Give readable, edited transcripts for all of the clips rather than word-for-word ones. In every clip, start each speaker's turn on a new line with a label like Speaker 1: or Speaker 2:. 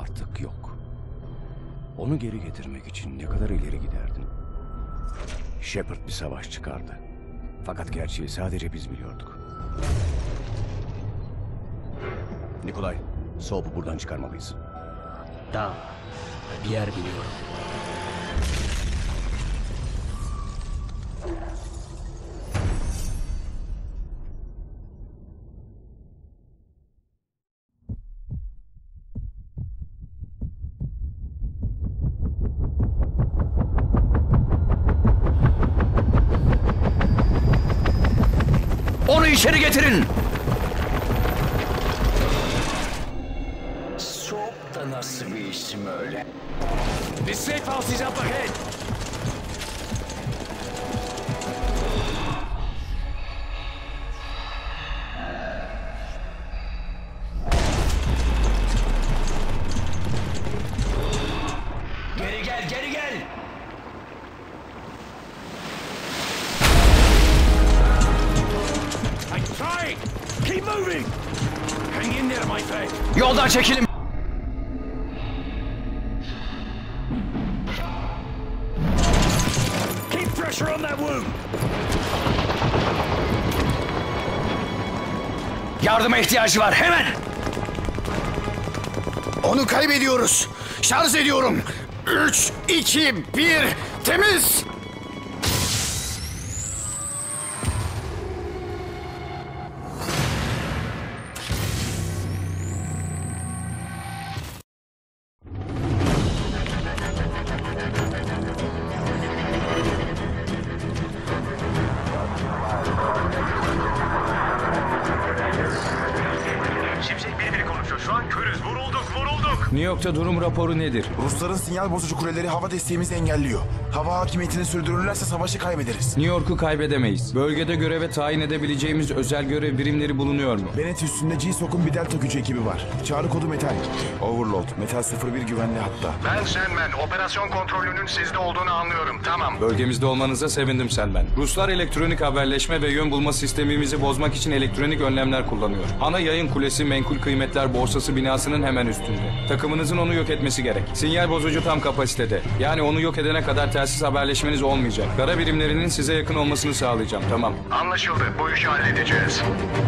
Speaker 1: artık yok. Onu geri getirmek için ne kadar ileri giderdin? Shepard bir savaş çıkardı. Fakat gerçeği sadece biz biliyorduk. Nikolay, Soap'u buradan çıkarmalıyız.
Speaker 2: Tamam. Bir yer biliyorum.
Speaker 1: Onu içeri getirin!
Speaker 2: Soap da nasıl bir isim öyle?
Speaker 3: The safe house is up ahead.
Speaker 2: Geri gel, geri gel!
Speaker 3: I'm trying. Keep moving. Hang in there, my friend.
Speaker 1: Yoldan çekilin!
Speaker 3: Keep pressure on that wound.
Speaker 1: Yardıma ihtiyacı var, hemen!
Speaker 4: Onu kaybediyoruz. Şarj ediyorum. 3, 2, 1, temiz!
Speaker 5: Şimşek biri konuşuyor. Şu an körüz. Vurulduk.
Speaker 1: New York'ta durum raporu nedir?
Speaker 6: Rusların sinyal bozucu kuleleri hava desteğimizi engelliyor. Hava hakimiyetini sürdürürlerse savaşı kaybederiz.
Speaker 1: New York'u kaybedemeyiz. Bölgede göreve tayin edebileceğimiz özel görev birimleri bulunuyor mu?
Speaker 6: Bennett üstünde G-SOC'un bir delta gücü ekibi var. Çağrı kodu Metal. Overload. Metal 01 güvenli hatta.
Speaker 5: Ben Sandman. Operasyon kontrolünün sizde olduğunu anlıyorum. Tamam.
Speaker 1: Bölgemizde olmanıza sevindim Sandman. Ruslar elektronik haberleşme ve yön bulma sistemimizi bozmak için elektronik önlemler kullanıyor. Ana yayın kulesi Menkul Kıymetler Borsası binasının hemen üstünde. Takımınızın onu yok etmesi gerek. Sinyal bozucu tam kapasitede. Yani onu yok edene kadar telsiz haberleşmeniz olmayacak. Kara birimlerinin size yakın olmasını sağlayacağım. Tamam.
Speaker 5: Anlaşıldı. Bu işi halledeceğiz.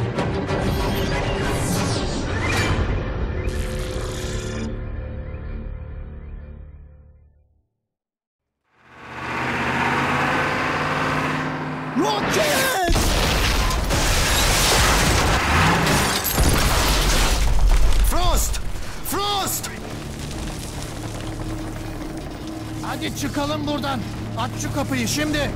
Speaker 4: Roket! Frost! Frost!
Speaker 7: Hadi çıkalım buradan. Aç şu kapıyı şimdi.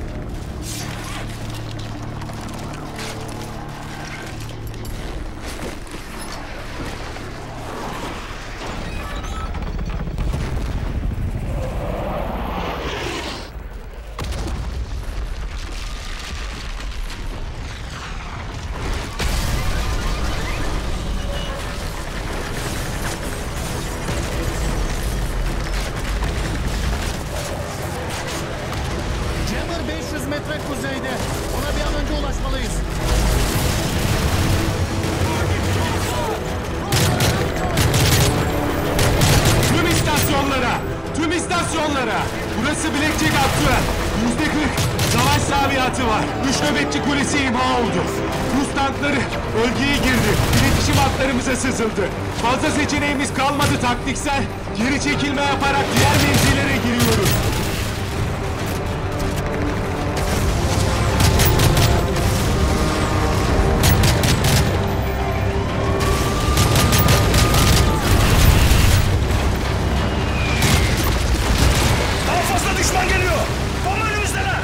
Speaker 7: Jammer 500 metre kuzeyde. Ona bir an önce ulaşmalıyız.
Speaker 3: Tüm istasyonlara! Tüm istasyonlara! Burası Blackjack Aktüel. %40 savaş saviyatı var. 3 nöbetçi kulesi imha oldu. Rus tankları bölgeye girdi. İletişim hatlarımıza sızıldı. Fazla seçeneğimiz kalmadı taktiksel. Geri çekilme yaparak diğer mevzilere giriyoruz.
Speaker 5: Daha fazla düşman geliyor. Bomba önümüzdeler.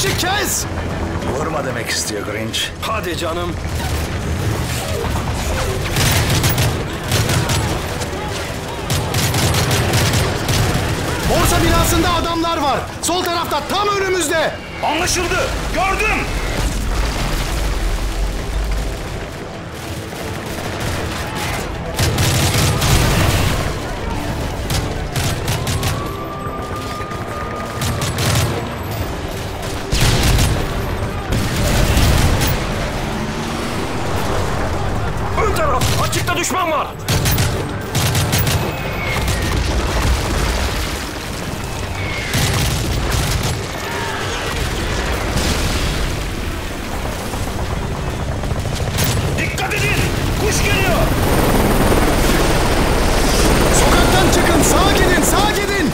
Speaker 4: Ateşi kes!
Speaker 8: Vurma demek istiyor Grinch.
Speaker 2: Hadi canım.
Speaker 4: Borsa binasında adamlar var. Sol tarafta, tam önümüzde.
Speaker 8: Anlaşıldı. Gördüm.
Speaker 2: Ön taraf. Açıkta düşman var.
Speaker 8: Dikkat edin. Kuş geliyor.
Speaker 4: Sokaktan çıkın, sağa gidin, sağa gidin.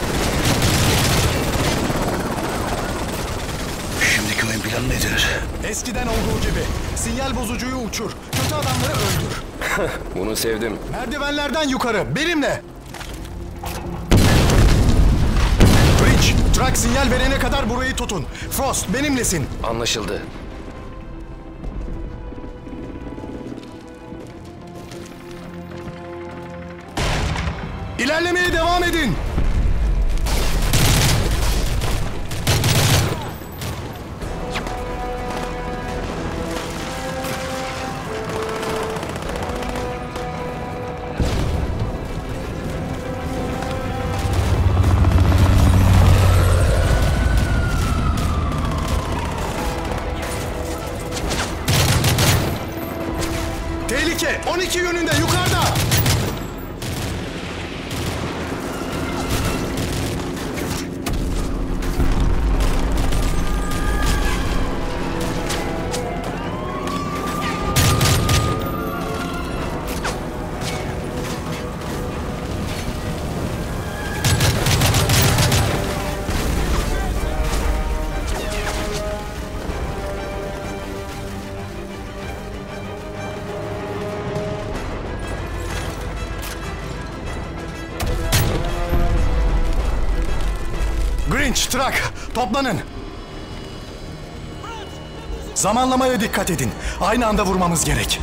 Speaker 8: Şimdiki oyun planı nedir?
Speaker 4: Eskiden olduğu gibi. Sinyal bozucuyu uçur. Kötü adamları öldür.
Speaker 2: Bunu sevdim.
Speaker 4: Merdivenlerden yukarı, benimle. Bridge, truck sinyal verene kadar burayı tutun. Frost, benimlesin.
Speaker 2: Anlaşıldı.
Speaker 4: İlerlemeye devam edin. Tehlike 12 yönünde yukarıda. Grinch, Truck, toplanın. Zamanlamaya dikkat edin. Aynı anda vurmamız gerek.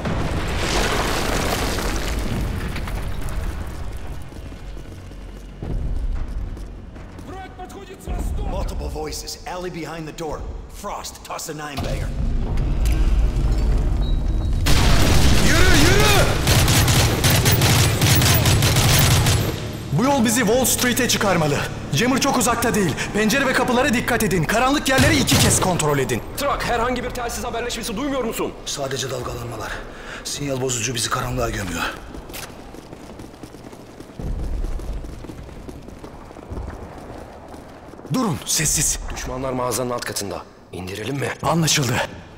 Speaker 8: Multiple voices. Alley behind the door. Frost, toss a nine-bagger.
Speaker 4: Yürü, yürü! Bu yol bizi Wall Street'e çıkarmalı. Jammer çok uzakta değil. Pencere ve kapılara dikkat edin. Karanlık yerleri 2 kez kontrol edin.
Speaker 2: Trak, herhangi bir telsiz haberleşmesi duymuyor musun?
Speaker 8: Sadece dalgalanmalar. Sinyal bozucu bizi karanlığa gömüyor.
Speaker 4: Durun, sessiz.
Speaker 2: Düşmanlar mağazanın alt katında. İndirelim mi?
Speaker 4: Anlaşıldı.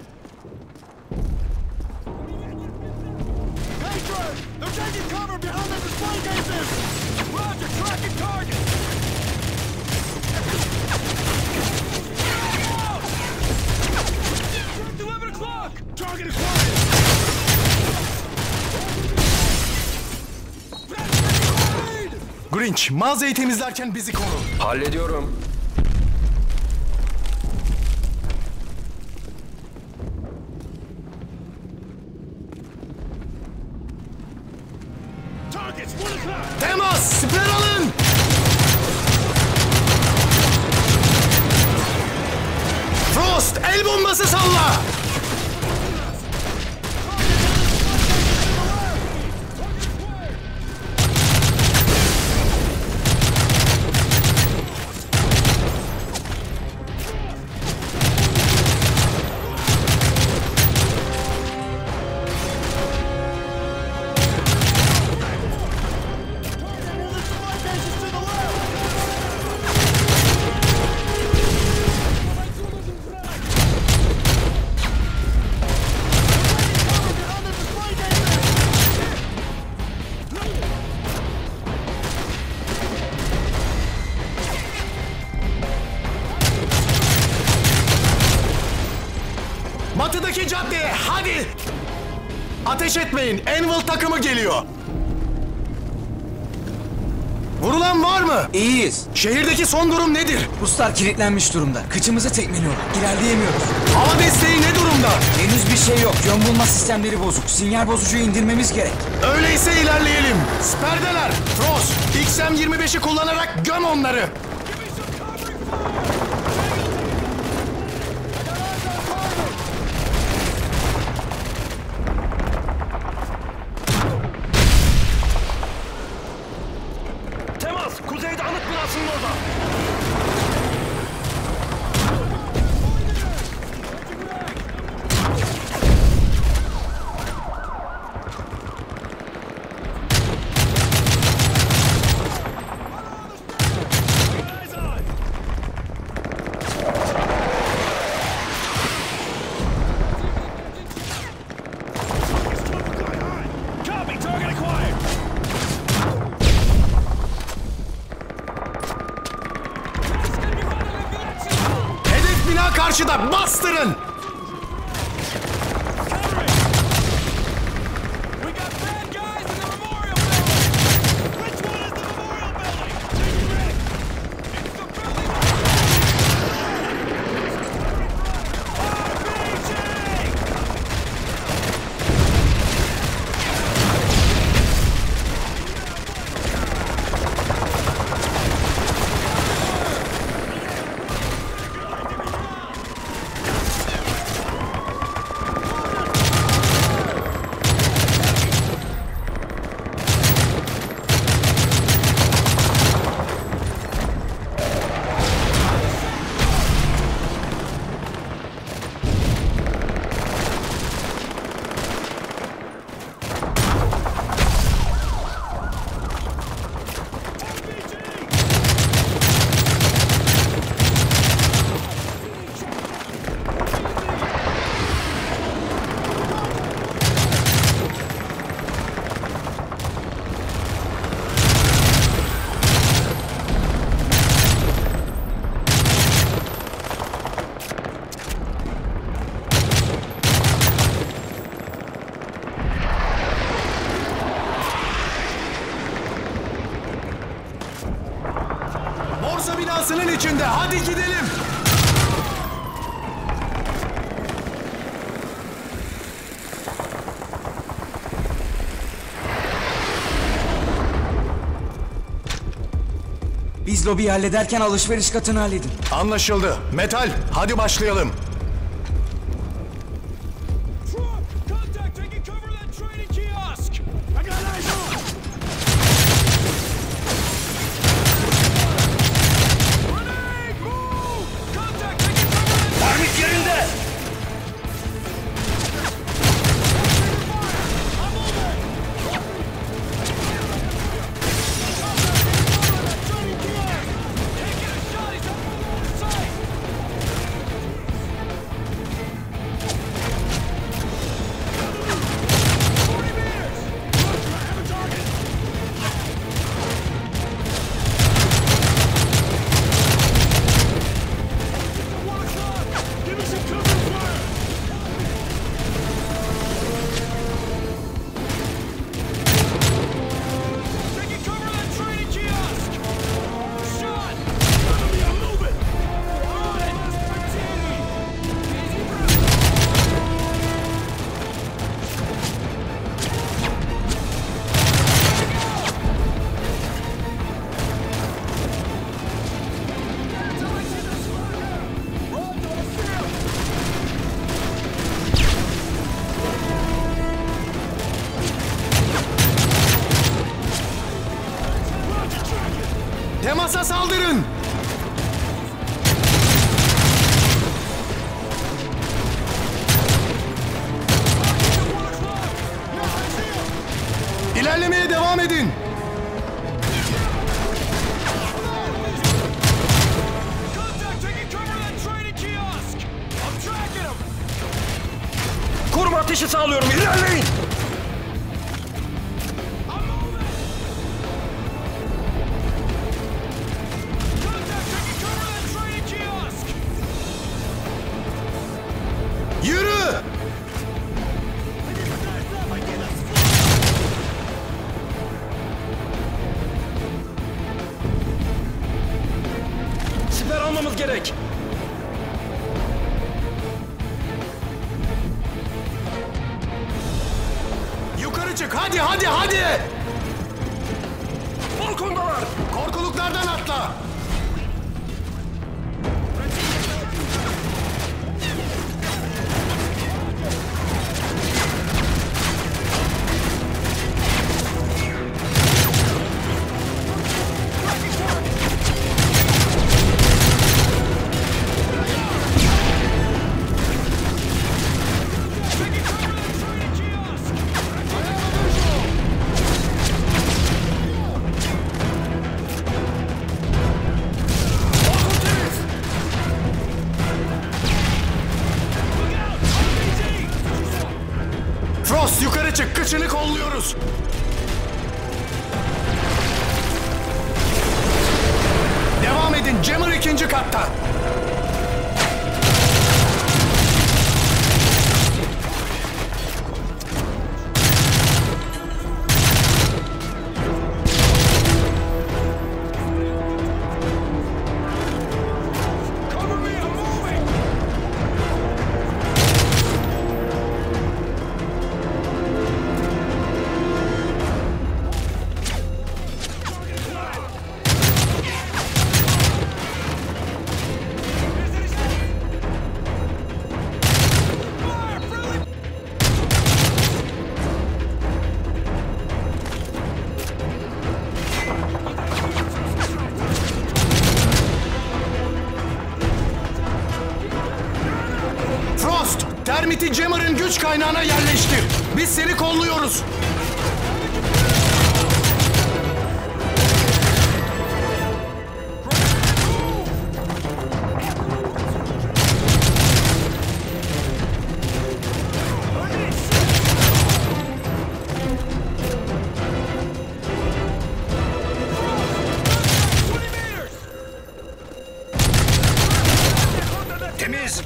Speaker 4: Grinch, mağazayı temizlerken bizi koru.
Speaker 2: Hallediyorum.
Speaker 4: Temas, siper alın! Frost, el bombası salla! Batıdaki caddeye, hadi! Ateş etmeyin, Anvil takımı geliyor. Vurulan var mı?
Speaker 9: İyiyiz.
Speaker 4: Şehirdeki son durum nedir?
Speaker 9: Ruslar kilitlenmiş durumda. Kıçımızı tekmeliyorlar. İlerleyemiyoruz.
Speaker 4: Hava desteği ne durumda?
Speaker 9: Henüz bir şey yok. Yön bulma sistemleri bozuk. Sinyal bozucuyu indirmemiz gerek.
Speaker 4: Öyleyse ilerleyelim. Siperdeler. Frost, XM-25'i kullanarak göm onları.
Speaker 2: Temas, kuzeyde anıt binasının orada.
Speaker 4: Hedef bina karşıda. Bastırın. Borsa binasının içinde. Hadi gidelim.
Speaker 9: Biz lobiyi hallederken alışveriş katını halledin.
Speaker 4: Anlaşıldı. Metal, hadi başlayalım.
Speaker 2: Termit yerinde.
Speaker 4: Temasa saldırın. İlerlemeye devam edin.
Speaker 2: Koruma ateşi sağlıyorum. İlerleyin.
Speaker 4: Yürü! Çabuk hadi hadi hadi!
Speaker 2: Balkondalar.
Speaker 4: Korkuluklardan atla! Frost yukarı çık, kıçını kolluyoruz. Devam edin, Jammer ikinci katta. Frost, termiti Jammer'ın güç kaynağına yerleştir. Biz seni kolluyoruz.
Speaker 2: Temiz.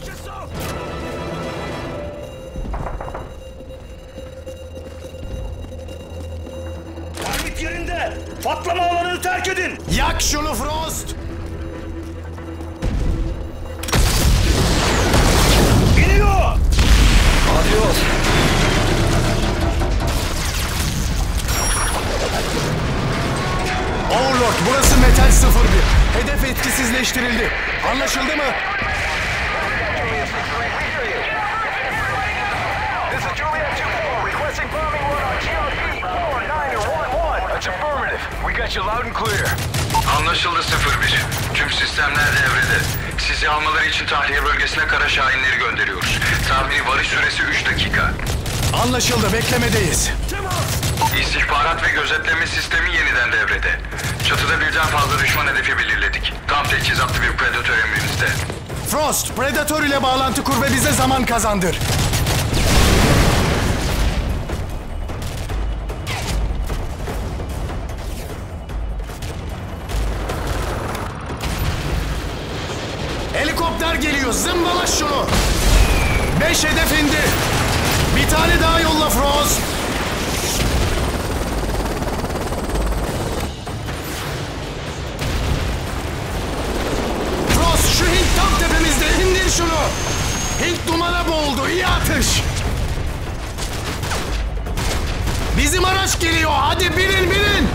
Speaker 2: Target yerinde. Patlama alanını terk edin.
Speaker 4: Yak şunu Frost.
Speaker 2: İniyor. Adios.
Speaker 4: Overlord, burası Metal 01. Hedef etkisizleştirildi. Anlaşıldı mı?
Speaker 5: This is Juliet 2-4 requesting bombing run on TRP 4911. That's affirmative. We got you loud and clear.
Speaker 1: Anlaşıldı 01. Tüm sistemler devrede. Sizi almaları için tahliye bölgesine kara şahinleri gönderiyoruz. Tahmini varış süresi 3 dakika.
Speaker 4: Anlaşıldı, beklemedeyiz.
Speaker 1: İstihbarat ve gözetleme sistemi yeniden devrede. Çatıda birden fazla düşman hedefi belirledik. Tam teçhizatlı bir Predator emrinizde.
Speaker 4: Frost, Predator ile bağlantı kur ve bize zaman kazandır. Helikopter geliyor, zımbala şunu. 5 hedef indi. Bir tane daha yolla Frost. Frost, şu Hint tam tepemizde, indir şunu. Hint dumana boğuldu, iyi atış. Bizim araç geliyor, hadi binin binin.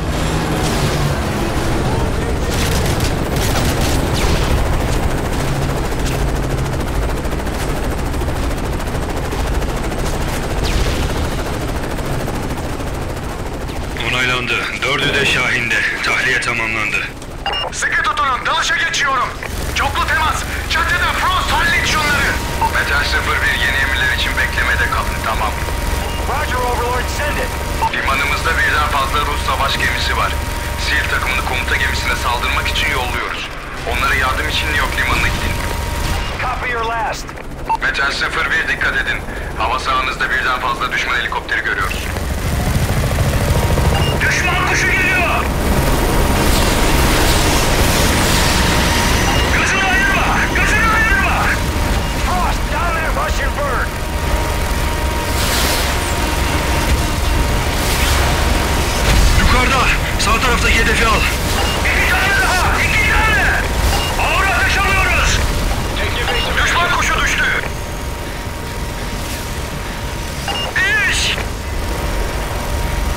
Speaker 10: Onaylandı. 4'ü de Şahin'de. Tahliye tamamlandı.
Speaker 5: Sıkı tutunun, dalışa geçiyorum. Çoklu temas. Çatıda Frost, hallet şunları.
Speaker 1: Metal 01 yeni emirler için beklemede kalın, tamam.
Speaker 5: Roger Overlord, send it.
Speaker 1: Limanımızda birden fazla Rus savaş gemisi var. SEAL takımını komuta gemisine saldırmak için yolluyoruz. Onlara yardım için New York limanına gidin.
Speaker 5: Copy your last.
Speaker 1: Metal 01 dikkat edin. Hava sahanızda birden fazla düşman helikopteri görüyoruz.
Speaker 2: Düşman kuşu geliyor. Gözünü ayırma. Gözünü ayırma.
Speaker 5: Frost, down there, Russian bird.
Speaker 10: Yukarıda. Sağ taraftaki hedefi al.
Speaker 2: 2 tane daha. 2 tane. Ağır ateş alıyoruz.
Speaker 5: Düşman kuşu düştü.
Speaker 2: İş.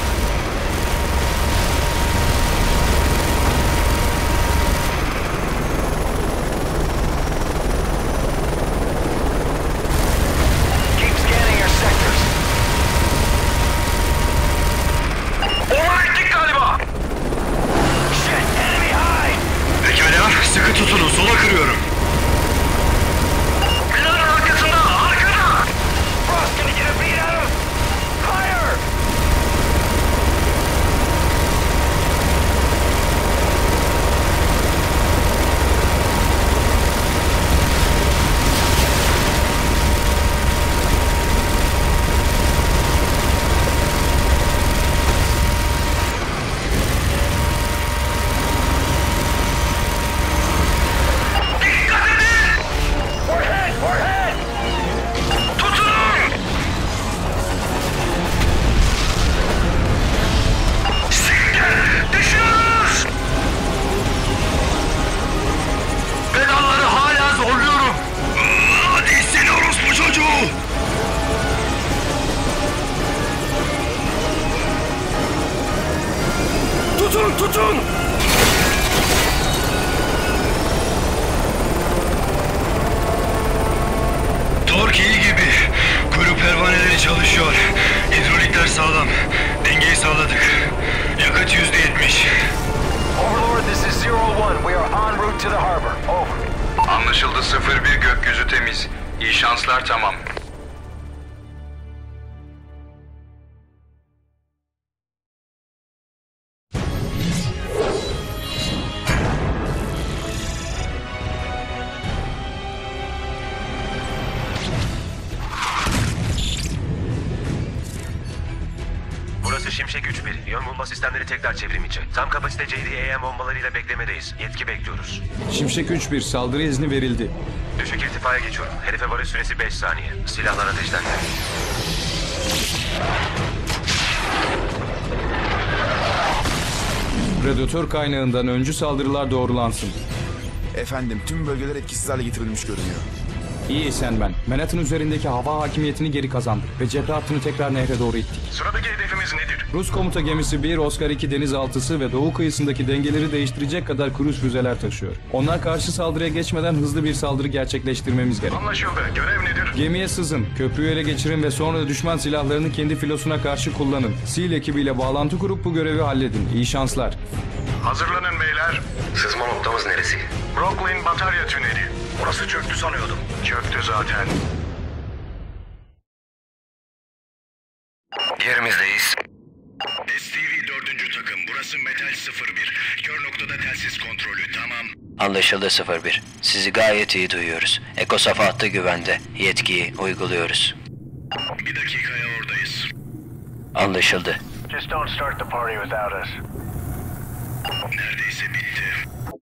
Speaker 2: tutun!
Speaker 10: Tork iyi gibi. Kuyruğu pervaneleri çalışıyor. Hidrolikler sağlam. Dengeyi sağladık. Yakıt %70.
Speaker 5: Overlord, this is 0-1. We are en route to the harbor. Over.
Speaker 1: Anlaşıldı 01 gökyüzü temiz. İyi şanslar tamam.
Speaker 11: Burası Şimşek 3-1. Yön bulma sistemleri tekrar çevrim içi. Tam kapasite JDAM bombalarıyla beklemedeyiz. Yetki bekliyoruz.
Speaker 1: Şimşek 3-1 saldırı izni verildi.
Speaker 11: Düşük irtifaya geçiyorum. Hedefe varış süresi 5 saniye. Silahlar ateşlendi.
Speaker 1: Predatör kaynağından öncü saldırılar doğrulansın.
Speaker 6: Efendim, tüm bölgeler etkisiz hale getirilmiş görünüyor.
Speaker 1: İyi Sandman. Manhattan üzerindeki hava hakimiyetini geri kazandık ve cephe hattını tekrar nehre doğru ittik.
Speaker 2: Sıradaki hedefimiz nedir?
Speaker 1: Rus komuta gemisi 1, Oscar 2 denizaltısı ve doğu kıyısındaki dengeleri değiştirecek kadar kruz füzeler taşıyor. Onlar karşı saldırıya geçmeden hızlı bir saldırı gerçekleştirmemiz gerek.
Speaker 2: Anlaşıldı. Görev nedir?
Speaker 1: Gemiye sızın, köprüyü ele geçirin ve sonra düşman silahlarını kendi filosuna karşı kullanın. SEAL ekibiyle bağlantı kurup bu görevi halledin. İyi şanslar.
Speaker 2: Hazırlanın beyler.
Speaker 11: Sızma noktamız neresi?
Speaker 2: Brooklyn Batarya Tüneli.
Speaker 11: Orası çöktü sanıyordum.
Speaker 2: Çöktü zaten.
Speaker 11: Yerimizdeyiz.
Speaker 10: STV 4. takım. Burası Metal 01. Kör noktada telsiz kontrolü. Tamam.
Speaker 12: Anlaşıldı 01. Sizi gayet iyi duyuyoruz. Eko Safa hattı güvende. Yetkiyi uyguluyoruz.
Speaker 10: Bir dakikaya oradayız.
Speaker 12: Anlaşıldı.
Speaker 5: Just don't start the party without us.
Speaker 10: Neredeyse bitti.